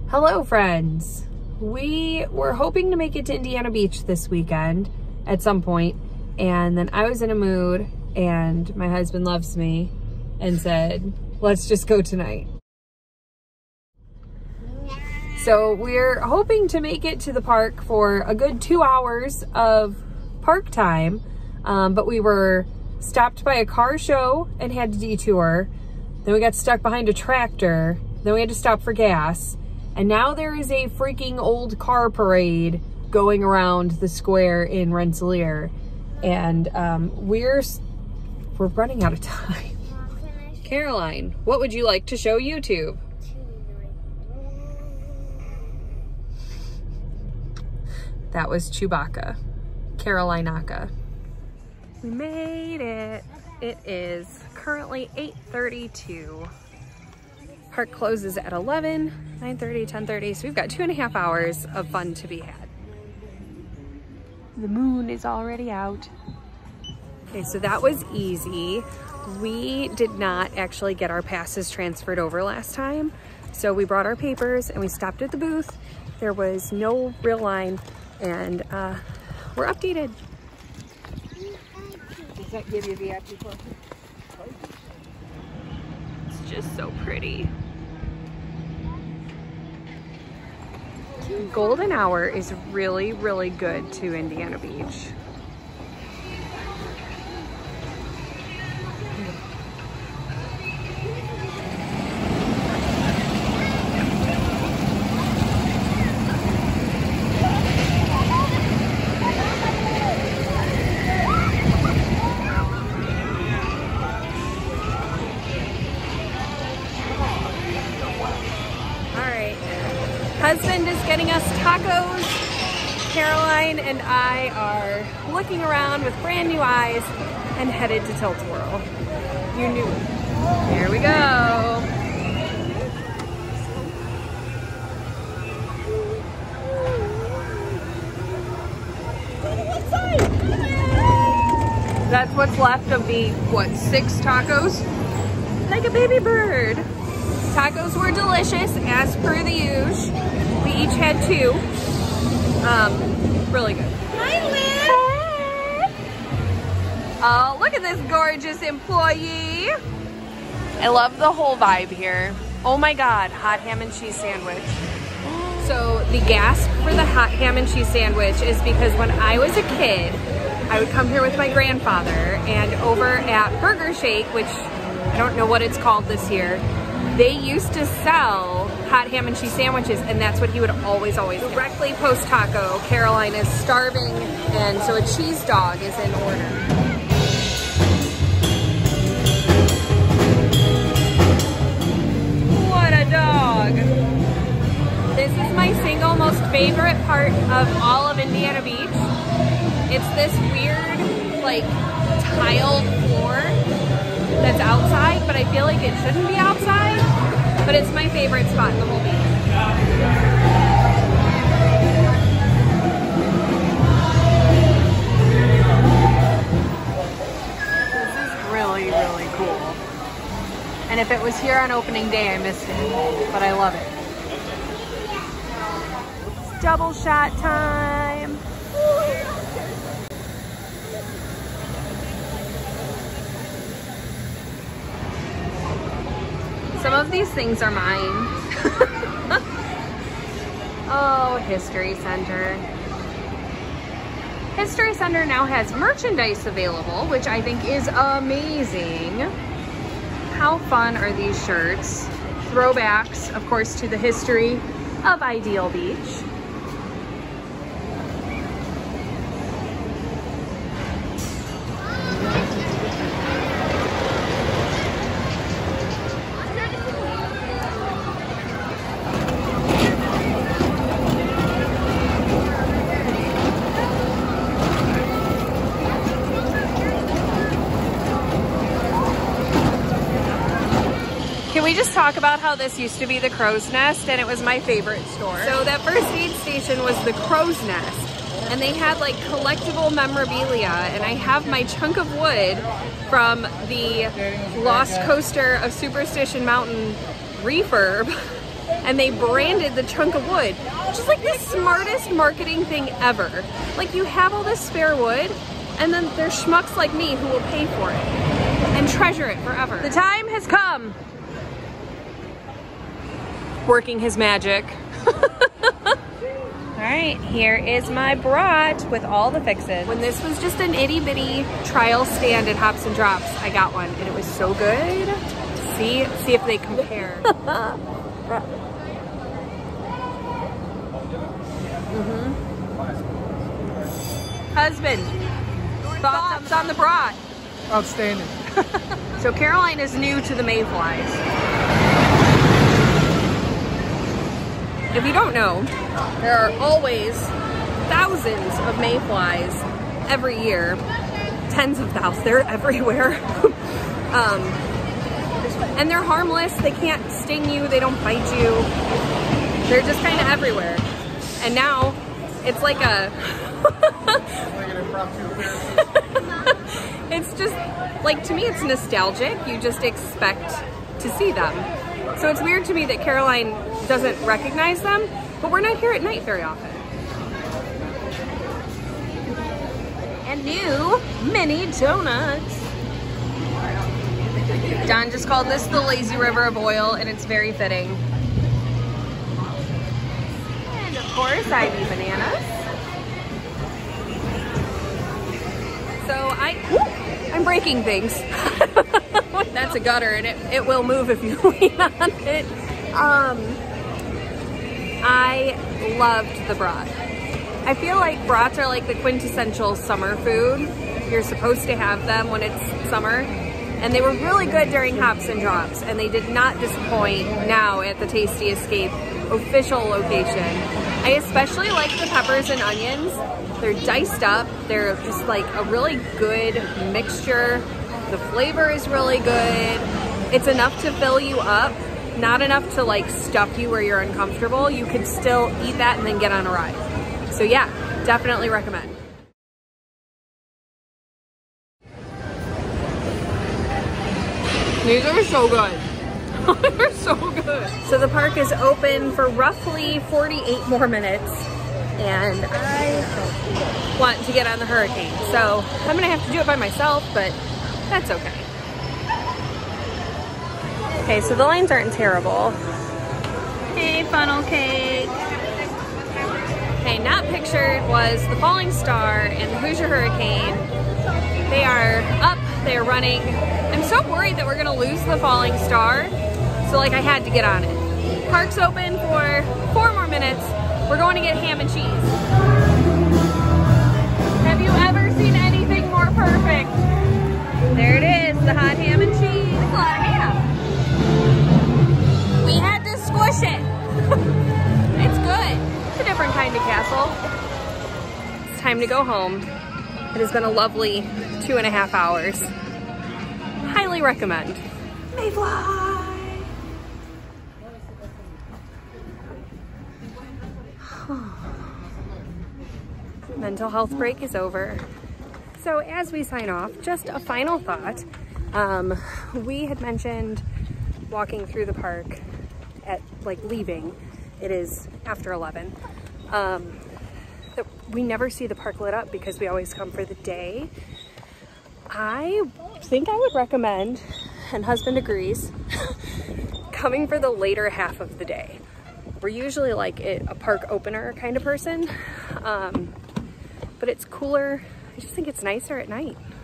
Hello friends. We were hoping to make it to Indiana Beach this weekend at some point, and then I was in a mood and my husband loves me and said, let's just go tonight. So we're hoping to make it to the park for a good 2 hours of park time, but we were stopped by a car show and had to detour. Then we got stuck behind a tractor. Then we had to stop for gas. And now there is a freaking old car parade going around the square in Rensselaer. And we're running out of time. Caroline, what would you like to show YouTube? That was Chewbacca. Carolinaka. We made it. It is currently 8:32. Park closes at 11, 9:30, 10:30. So we've got 2.5 hours of fun to be had. The moon is already out. Okay, so that was easy. We did not actually get our passes transferred over last time. So we brought our papers and we stopped at the booth. There was no real line and we're updated. Does that give you VIP portion? It's just so pretty. Golden hour is really, really good to Indiana Beach. Husband is getting us tacos. Caroline and I are looking around with brand new eyes and headed to Tilt-A-Whirl. You knew it. Here we go. That's what's left of the, what, 6 tacos? Like a baby bird. Tacos were delicious, as per the usual. We each had 2. Really good. Hi, Liz. Hey. Oh, look at this gorgeous employee. I love the whole vibe here. Oh my God, hot ham and cheese sandwich. So the gasp for the hot ham and cheese sandwich is because when I was a kid, I would come here with my grandfather, and over at Burger Shake, which I don't know what it's called this year, they used to sell hot ham and cheese sandwiches, and that's what he would always directly post taco. Caroline is starving, and so a cheese dog is in order. What a dog. This is my single most favorite part of all of Indiana Beach. It's this weird, like, tiled floor that's outside, but I feel like it shouldn't be outside, but it's my favorite spot in the whole beach. This is really, really cool. And if it was here on opening day, I missed it, but I love it. It's double shot time. Some of these things are mine. Oh, History Center. History Center now has merchandise available, which I think is amazing. How fun are these shirts? Throwbacks, of course, to the history of Ideal Beach. Can we just talk about how this used to be the Crow's Nest and it was my favorite store? So that first aid station was the Crow's Nest, and they had like collectible memorabilia, and I have my chunk of wood from the Lost Coaster of Superstition Mountain refurb and they branded the chunk of wood, which is like the smartest marketing thing ever. Like, you have all this spare wood, and then there's schmucks like me who will pay for it and treasure it forever. The time has come. Working his magic. All right, here is my brat with all the fixes. When this was just an itty bitty trial stand at Hops and Drops, I got one and it was so good. See if they compare. Husband, thoughts on the brat? Outstanding. So Caroline is new to the mayflies. If you don't know, there are always thousands of mayflies every year. Tens of thousands, they're everywhere. And they're harmless, they can't sting you, they don't bite you. They're just kind of everywhere. And now, it's like a... It's just, like, to me it's nostalgic. You just expect to see them. So it's weird to me that Caroline doesn't recognize them, but we're not here at night very often. And new mini donuts. Don just called this the lazy river of oil, and it's very fitting. And of course, Ivy bananas. So I'm breaking things. That's a gutter, and it will move if you lean on it. I loved the brat. I feel like brats are like the quintessential summer food. You're supposed to have them when it's summer. And they were really good during Hops and Drops, and they did not disappoint now at the Tasty Escape official location. I especially like the peppers and onions. They're diced up. They're just like a really good mixture. The flavor is really good. It's enough to fill you up, not enough to like stuff you where you're uncomfortable. You could still eat that and then get on a ride. So yeah, definitely recommend. These are so good. They're so good. So the park is open for roughly 48 more minutes, and I want to get on the hurricane. So I'm gonna have to do it by myself, but that's okay. Okay, so the lines aren't terrible. Hey, funnel cake. Okay, not pictured was the Falling Star and the Hoosier Hurricane. They are up, they're running. I'm so worried that we're gonna lose the Falling Star, so like I had to get on it. Park's open for 4 more minutes. We're going to get ham and cheese. Have you ever seen anything more perfect? There it is, the hot ham and cheese. That's a lot of ham. We had to squish it. It's good. It's a different kind of castle. It's time to go home. It has been a lovely 2.5 hours. Highly recommend. Mayfly! Mental health break is over. So as we sign off, just a final thought. We had mentioned walking through the park at like leaving. It is after 11. That we never see the park lit up because we always come for the day. I think I would recommend, and husband agrees, coming for the later half of the day. We're usually like a park opener kind of person, but it's cooler. I just think it's nicer at night.